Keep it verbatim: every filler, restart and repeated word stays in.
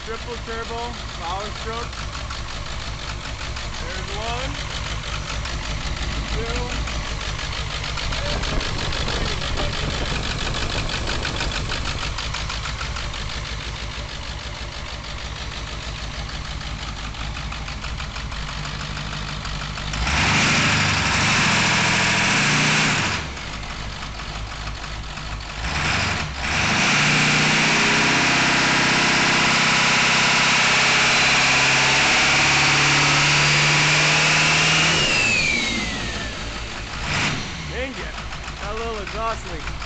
triple turbo power strokes. There's one, two, and there's Dang it, got a little exhaust leak.